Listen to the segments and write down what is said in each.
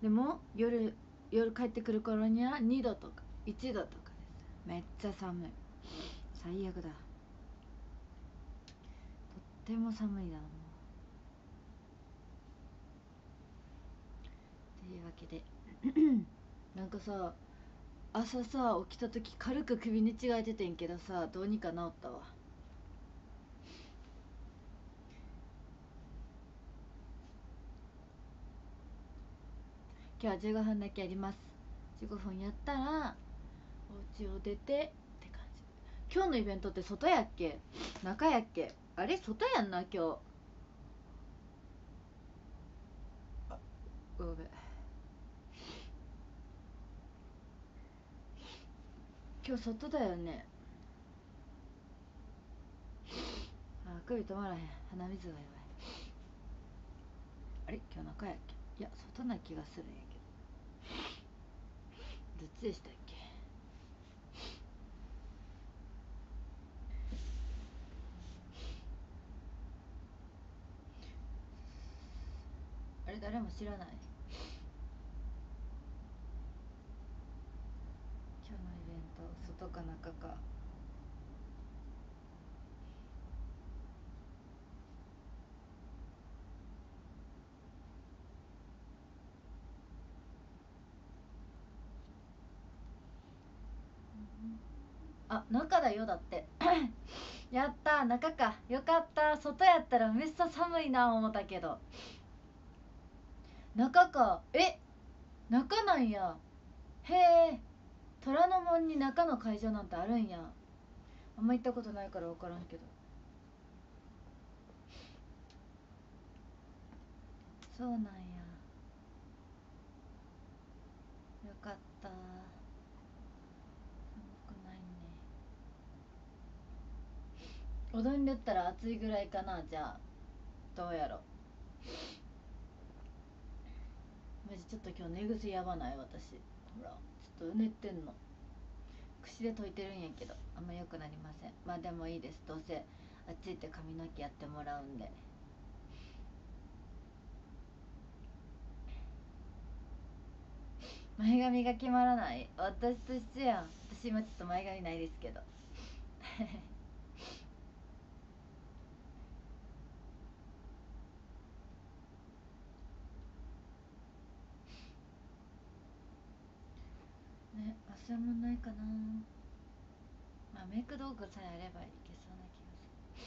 でも夜帰ってくる頃には2度とか1度とかです。めっちゃ寒い。最悪だ。とっても寒いだもん。というわけでなんかさ、朝さ起きた時軽く首に違えててんけどさ、どうにか治ったわ。今日は15分だけやります。15分やったらお家を出てって感じ。今日のイベントって外やっけ中やっけ。あれ外やんな今日。ごめん。今日外だよね。あ、首止まらへん。鼻水がやばい。あれ今日中やっけ。いや外な気がするんやけど、どっちでしたっけ。あれ誰も知らない。今日のイベント外か中か。あ、中だよだってやったー、中か。よかった。外やったらめっちゃ寒いな思ったけど中か。え、中なんや。へえ。虎ノ門に中の会場なんてあるんや。あんま行ったことないから分からんけど。そうなんや。よかった。寒くないね。おどんでったら暑いぐらいかな。じゃあどうやろ。マジちょっと今日寝癖やばない私。ほらちょっとうねってんの。櫛で解いてるんやけどあんま良くなりません。まあでもいいです。どうせあっち行って髪の毛やってもらうんで。前髪が決まらない。私と一緒やん。私今ちょっと前髪ないですけどね、汗もないかな。まあメイク道具さえあればいけそうな気が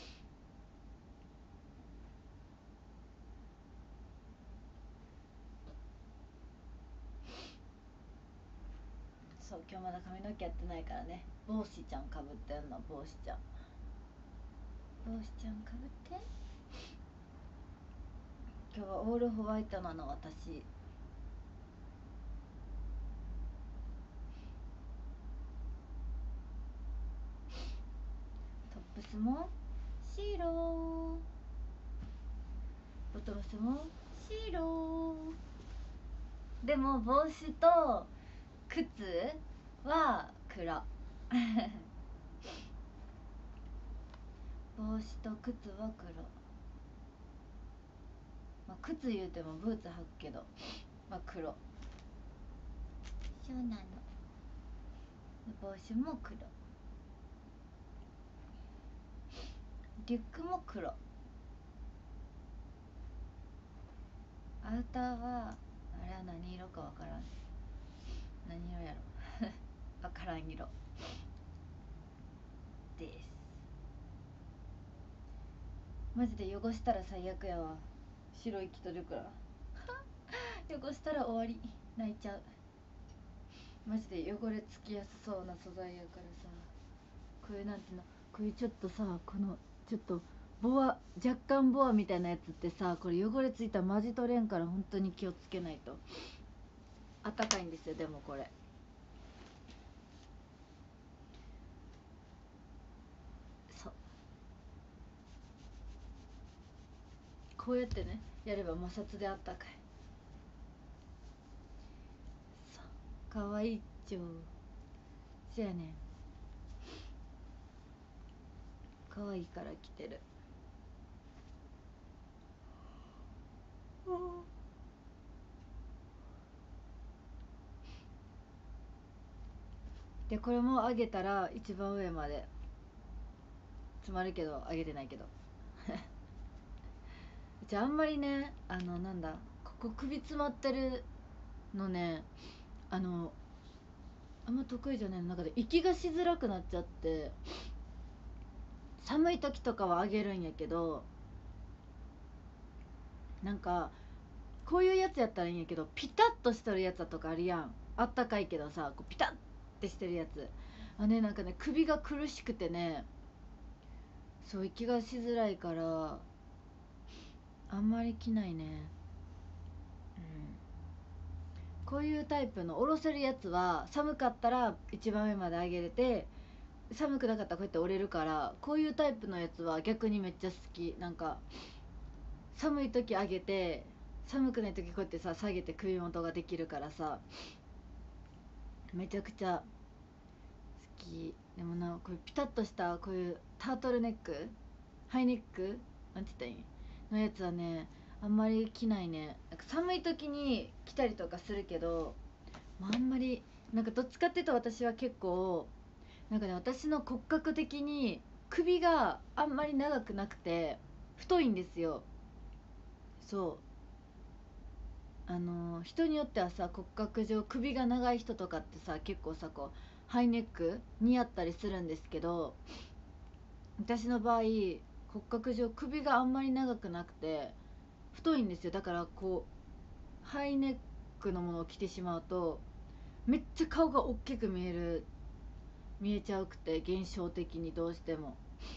する。そう、今日まだ髪の毛やってないからね。帽子ちゃんかぶってんの。帽子ちゃんかぶって。今日はオールホワイトなの私。トップスも白、ボトムスも白。でも帽子と靴は黒帽子と靴は黒。まあ靴言うてもブーツ履くけど、まあ黒。そうなの。帽子も黒。リュックも黒。アウターはあれは何色かわからん。何色やろわからん色です。マジで汚したら最悪やわ。白い着とるから汚したら終わり。泣いちゃう。マジで汚れつきやすそうな素材やからさ。こういうなんていうの、こういうちょっとさ、このちょっとボア、若干ボアみたいなやつってさ、これ汚れついたらマジ取れんから本当に気をつけないと。あったかいんですよ。でもこれそう、こうやってねやれば摩擦であったかい。そうかわいいっちょ。せやねん、かわいいから着てる。 でこれも上げたら一番上まで詰まるけど、上げてないけどじゃああんまりね、なんだ、ここ首詰まってるのね、あんま得意じゃないの。中で息がしづらくなっちゃって、寒い時とかは上げるんやけど、なんかこういうやつやったらいいんやけど、ピタッとしてるやつとかあるやん。あったかいけどさ、こうピタッてしてるやつ、なんかね、首が苦しくてね、そう、息がしづらいからあんまり着ないね。こういうタイプの下ろせるやつは寒かったら一番上まで上げれて、寒くなかったらこうやって折れるから、こういうタイプのやつは逆にめっちゃ好き。なんか寒い時上げて、寒くない時こうやってさ下げて首元ができるからさ、めちゃくちゃ好き。でもな、これピタッとしたこういうタートルネック、ハイネックなんて言ったらいいのやつはね、あんまり着ないね。なんか寒い時に着たりとかするけど、あんまり、なんかどっちかっていうと私は結構、なんかね、私の骨格的に首があんまり長くなくて太いんですよ。そう、人によってはさ、骨格上首が長い人とかってさ、結構さ、こうハイネック似合ったりするんですけど、私の場合骨格上首があんまり長くなくて太いんですよ。だからこうハイネックのものを着てしまうとめっちゃ顔が大きく見えちゃうくて、現象的にどうしても。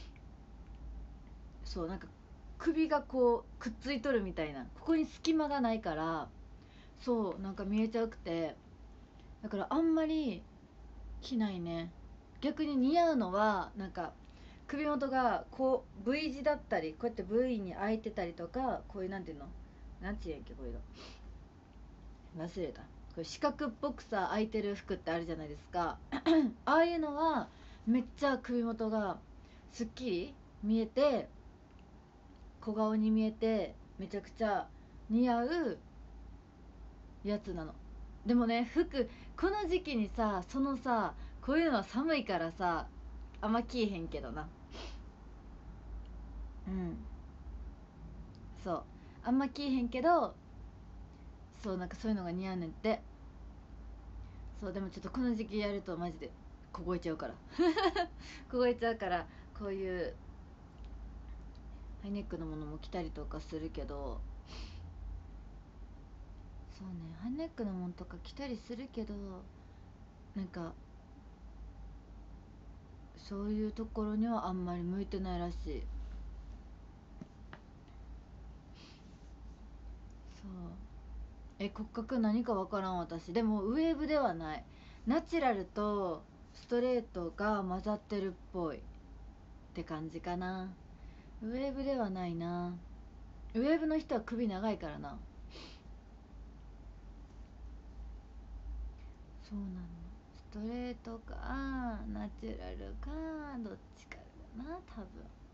そう、なんか首がこうくっついとるみたいな、ここに隙間がないから、そう、なんか見えちゃうくて、だからあんまり着ないね。逆に似合うのはなんか首元がこう V 字だったり、こうやって V に開いてたりとか、こういうなんていうの、なんていうんやっけ、こういうの忘れた。これ四角っぽくさ開いてる服ってあるじゃないですかああいうのはめっちゃ首元がすっきり見えて、小顔に見えて、めちゃくちゃ似合うやつなの。でもね、服この時期にさ、そのさ、こういうのは寒いからさ、あんま着いへんけどな。うん、そう、あんま着いへんけど、そう、なんかそういうのが似合うねんって。そう、でもちょっとこの時期やるとマジで凍えちゃうから凍えちゃうから、こういうハイネックのものも着たりとかするけど、そうね、ハイネックのものとか着たりするけど、なんかそういうところにはあんまり向いてないらしい。そう、骨格何かわからん私。でもウェーブではない。ナチュラルとストレートが混ざってるっぽいって感じかな。ウェーブではないな。ウェーブの人は首長いからな。そうなの。ストレートかナチュラルか、どっちかだな多分。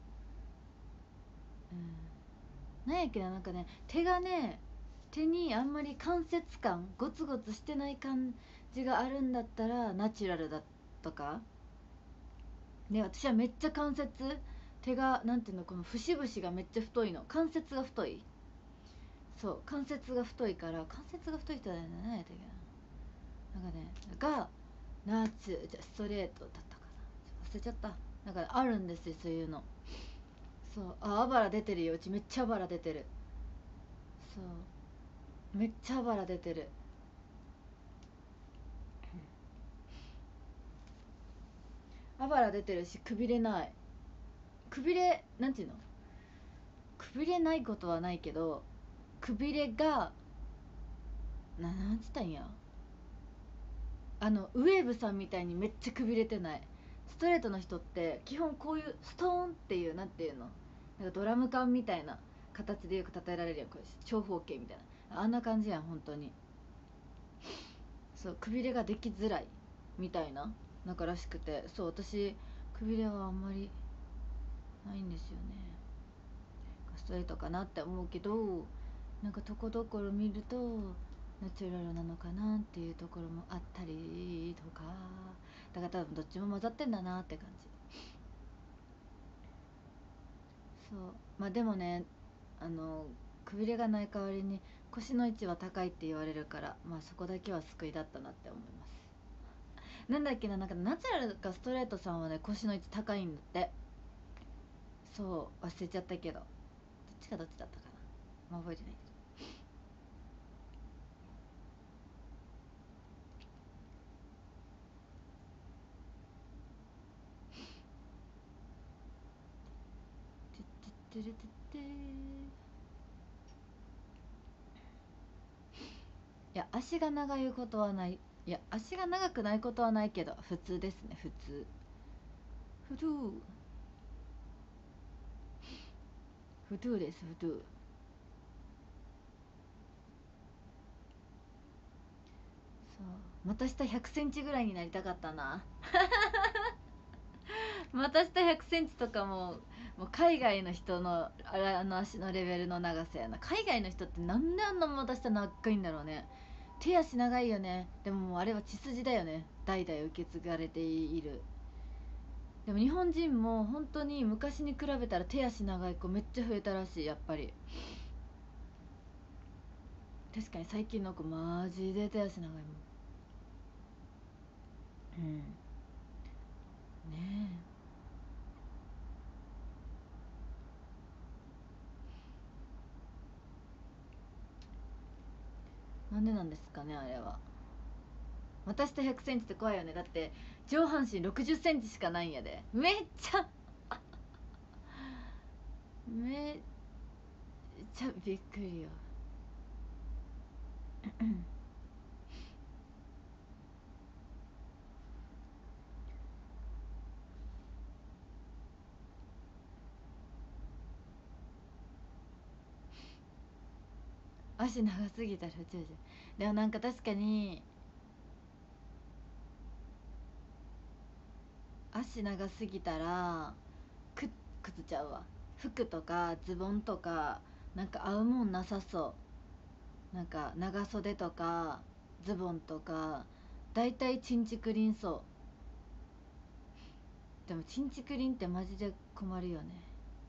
なんやけど、なんかね、手がね、手にあんまり関節感ゴツゴツしてない感じがあるんだったらナチュラルだとか。で、私はめっちゃ関節、手がなんていうの、この節々がめっちゃ太いの。関節が太い。そう、関節が太いから、関節が太い人だよね。何やったっけな、なんかね、じゃストレートだったかな、忘れちゃった。なんかあるんですよ、そういうの。そう、あばら出てるよ。うちめっちゃあばら出てる。そう、めっちゃあばら出てる。あばら出てるし、くびれない。くびれ、なんていうの、くびれないことはないけど、くびれがなんつったんや、ウェーブさんみたいにめっちゃくびれてない。ストレートの人って基本こういうストーンっていう、なんていうの、なんかドラム缶みたいな形でよく例えられるやん、これ長方形みたいな、あんな感じやん本当に。そう、くびれができづらいみたいな、なんからしくて、そう、私くびれはあんまりないんですよね。ストレートかなって思うけど、なんかとこどころ見るとナチュラルなのかなっていうところもあったりとか、だから多分どっちも混ざってんだなって感じ。そうまあでもね、あのくびれがない代わりに腰の位置は高いって言われるから、まあそこだけは救いだったなって思います。なんだっけな、なんかナチュラルかストレートさんはね腰の位置高いんだって。そう忘れちゃったけど、どっちかどっちだったかな、まあ、覚えてないけど。てってってれてって、いや足が長いことはない、いや足が長くないことはないけど普通ですね、普通。普通普通です、普通。そうまた下100センチぐらいになりたかったな。また下100センチとかもう海外の人のあの足のレベルの長さやな。海外の人ってなんであんなまた下長いんだろうね。手足長いよね。でももうあれは血筋だよね、代々受け継がれている。でも日本人も本当に昔に比べたら手足長い子めっちゃ増えたらしい、やっぱり。確かに最近の子マジで手足長いもん。うんねえ、なんでなんですかねあれは。私と100センチって怖いよね。だって上半身60センチしかないんやで。めっちゃめっちゃびっくりよ。足長すぎたら宇宙人。でもなんか確かに足長すぎたら靴ちゃうわ、服とかズボンとかなんか合うもんなさそう。なんか長袖とかズボンとかだいたいチンチクリンそう。でもチンチクリンってマジで困るよね。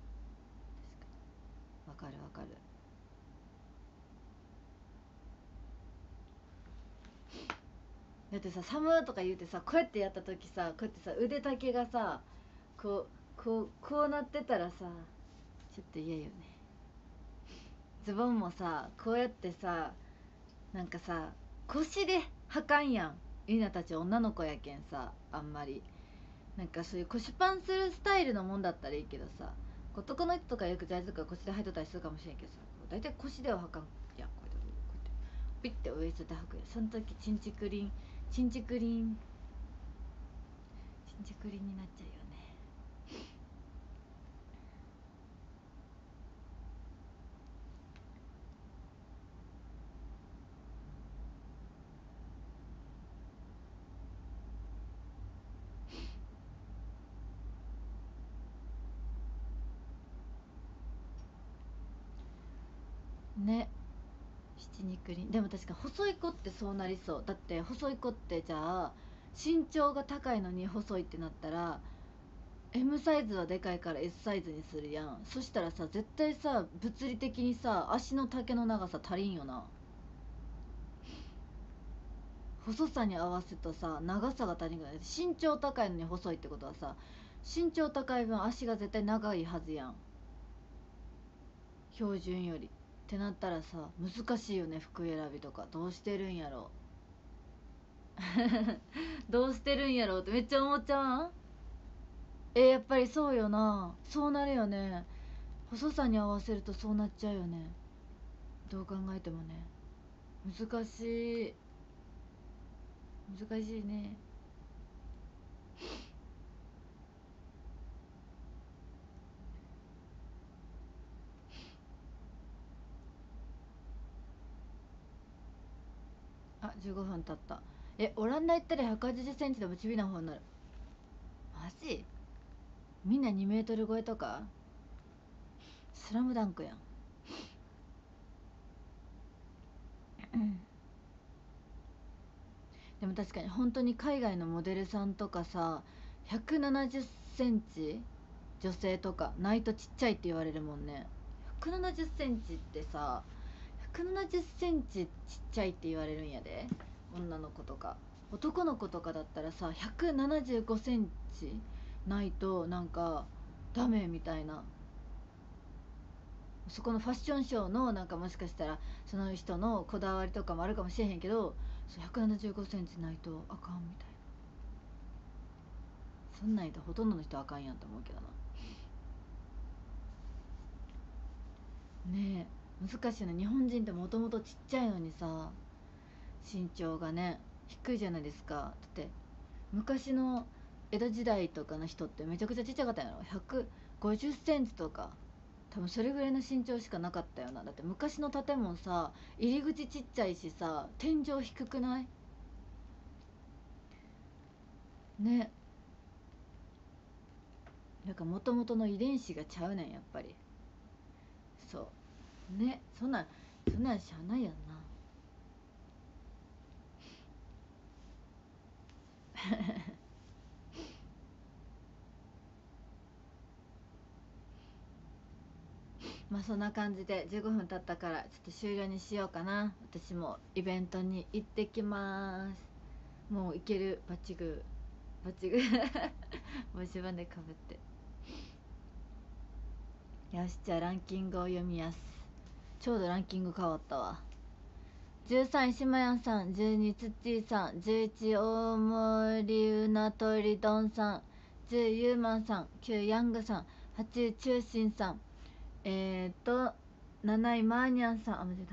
わかるわかる。だってさ、寒とか言うてさ、こうやってやった時さ、こうやってさ腕丈がさ、こうなってたらさ、ちょっと嫌よね。ズボンもさこうやってさ、なんかさ腰で履かんやん。ゆいなたち女の子やけんさ、あんまりなんかそういう腰パンするスタイルのもんだったらいいけどさ、男の人とかよくジャージとか腰で履いとったりするかもしれんけどさ、大体腰では履かんやん。こうやってピッてウエストで履くやん。その時チンチクリンチンチクリンチンチクリンになっちゃうよね。ね、七肉林でも確か細い子ってそうなりそう。だって細い子ってじゃあ身長が高いのに細いってなったら M サイズはでかいから S サイズにするやん。そしたらさ絶対さ物理的にさ足の丈の長さ足りんよな。細さに合わせとさ長さが足りんくない。身長高いのに細いってことはさ、身長高い分足が絶対長いはずやん、標準より。ってなったらさ難しいよね、服選びとか。どうしてるんやろどうしてるんやろってめっちゃ思っちゃわん？やっぱりそうよな。そうなるよね。細さに合わせるとそうなっちゃうよね。どう考えてもね。難しい。難しいね。あ、15分経った。オランダ行ったら180センチでもチビな方になる。マジ？みんな2メートル超えとか？スラムダンクやん。 でも確かに本当に海外のモデルさんとかさ、170センチ女性とかないとちっちゃいって言われるもんね。170センチってさ、170センチちっちゃいって言われるんやで。女の子とか男の子とかだったらさ、175センチないとなんかダメみたいな。そこのファッションショーのなんかもしかしたらその人のこだわりとかもあるかもしれへんけど、そう175センチないとあかんみたいな。そんなんやったらほとんどの人あかんやんと思うけどな。ねえ、難しいよね。日本人ってもともとちっちゃいのにさ、身長がね低いじゃないですか。だって昔の江戸時代とかの人ってめちゃくちゃちっちゃかったんやろ。150センチとか、多分それぐらいの身長しかなかったよな。だって昔の建物さ、入り口ちっちゃいしさ、天井低くない？ね。なんか元々の遺伝子がちゃうねんやっぱり。そうね、そんなんしゃあないやんな。まあそんな感じで15分経ったからちょっと終了にしようかな。私もイベントに行ってきます。もう行ける。バッチグーバッチグーもう自分でかぶって。よし、じゃあランキングを読みやす。ちょうどランキング変わったわ。13位しまやんさん、12つっちーさん、11大森うなとりどんさん、10ゆうまんさん、9ヤングさん、8位中心さん、7位マーニャンさん、あ、間違え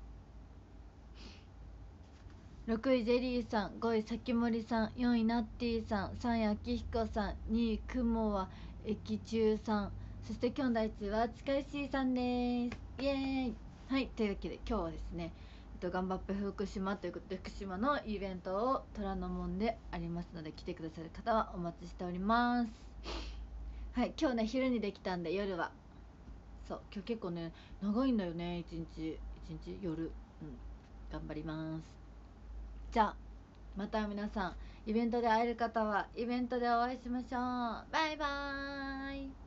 た。6位ジェリーさん、5位さきもりさん、4位ナッティさん、3位あきひこさん、2位くもは駅中さん、そして今日の第1位は近いしーさんです。イエーイ。はい、というわけで今日はですね、頑張って福島ということで、福島のイベントを虎ノ門でありますので、来てくださる方はお待ちしております。はい、今日ね昼にできたんで、夜はそう、今日結構ね長いんだよね、一日夜。頑張ります。じゃあまた皆さん、イベントで会える方はイベントでお会いしましょう。バイバーイ。